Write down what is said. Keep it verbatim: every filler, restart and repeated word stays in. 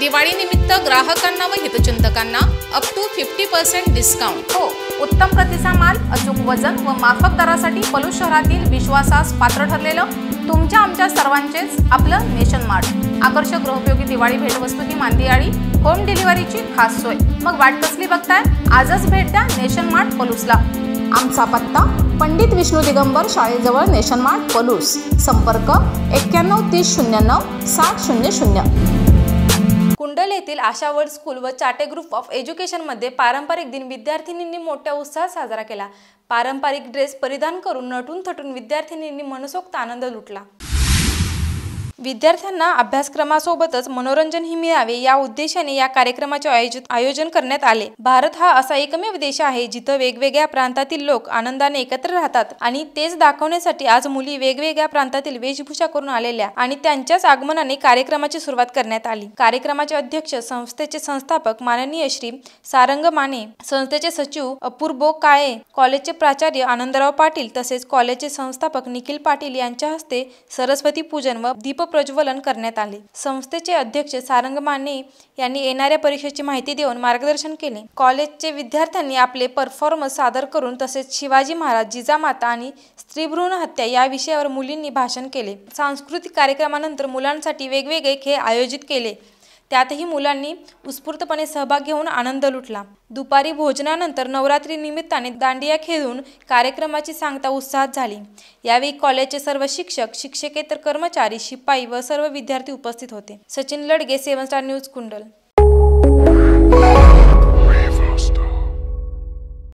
दिवाळी निमित्त ग्राहकांना व हितचिंतकांना up to fifty percent discount. हो, उत्तम प्रतीचा माल, अचूक वजन व माफक दरासाठी पलूस शहरातील विश्वासास पात्र ठरलेलं तुमच्या आमच्या सर्वांचेच आपलं नेशन मार्ट। आकर्षक गृहोपयोगी दिवाळी भेटवस्तू ही मांदियाळी, होम डिलिव्हरीची खास सोय। मग वाट कसली बघताय? आजच भेट द्या नेशन मार्ट पलूसला। आमचा पत्ता पंडित विष्णू दिगंबर शाळेजवळ नेशन मार्ट पलूस। संपर्क एक्क्याण्णव तीस शून्य नऊ साठ शून्य शून्य। कुंडल येथील आशा वर्ल्ड स्कूल व चाटे ग्रुप ऑफ एज्युकेशन मध्ये पारंपरिक दिन विद्यार्थिनींनी मोठ्या उत्साहात साजरा केला। पारंपरिक ड्रेस परिधान करून नटून थटून विद्यार्थिनींनी मनसोक्त आनंद लुटला। विद्यार्थ्यांना अभ्यासक्रमासोबतच मनोरंजनही मिळावे या उद्देशाने या कार्यक्रमाचे आयोजित आयोजन करण्यात आले। भारत हा असा एकमेव देश आहे जिथे वेगवेगळ्या प्रांतातील लोक आनंदाने एकत्र राहतात आणि तेच दाखवण्यासाठी आज मुली वेगवेगळ्या प्रांतातील वेशभूषा करून आलेल्या आणि त्यांच्याच आगमनाने कार्यक्रमाची सुरुवात करण्यात आली। कार्यक्रमाचे अध्यक्ष, संस्थेचे संस्थापक माननीय श्री सारंग माने, संस्थेचे सचिव अपूर्व काळे, कॉलेजचे प्राचार्य आनंदराव पाटील तसेच कॉलेजचे संस्थापक निखिल पाटील यांच्या हस्ते सरस्वती पूजन व दीप प्रज्वलन करण्यात आले। संस्थेचे अध्यक्ष सारंग माने यांनी येणाऱ्या परीक्षेची माहिती देऊन मार्गदर्शन केले। कॉलेजचे विद्यार्थ्यांनी आपले परफॉर्मन्स सादर करून तसेच शिवाजी महाराज, जिजामाता आणि स्त्रीभ्रूण हत्या या विषयावर मुलींनी भाषण केले। सांस्कृतिक कार्यक्रमानंतर मुलांसाठी वेगवेगळे खेळ आयोजित केले, त्यातही मुलांनी उत्स्फूर्तपणे सहभाग घेऊन आनंद लुटला। दुपारी भोजनानंतर नवरात्री निमित्ताने दांडिया खेळून कार्यक्रमाची सांगता उत्साहात झाली। यावेळी कॉलेजचे सर्व शिक्षक, शिक्षकेतर कर्मचारी, शिपाई व सर्व विद्यार्थी उपस्थित होते। Sachin Ladge, seven star news, कुंडल।